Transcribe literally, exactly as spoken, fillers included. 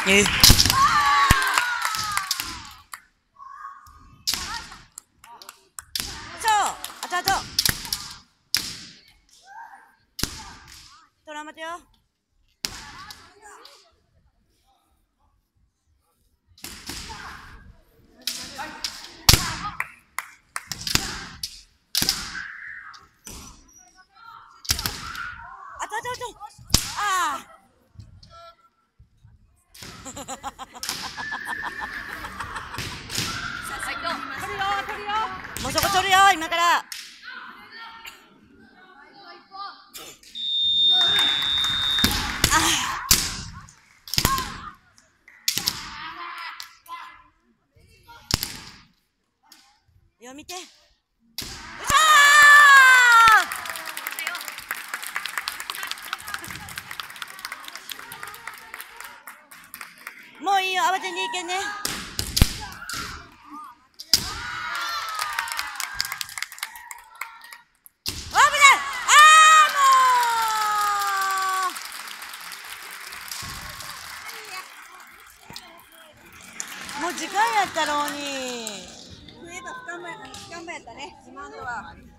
え。あとあと。トラウマだよ。あとあとあと。ああ。もうそこ取るよ今から。よ見て。もういいよ、慌てんでいけんね。危ない。ああもうもう時間やったろうに。 増えば深まやったね、今のは。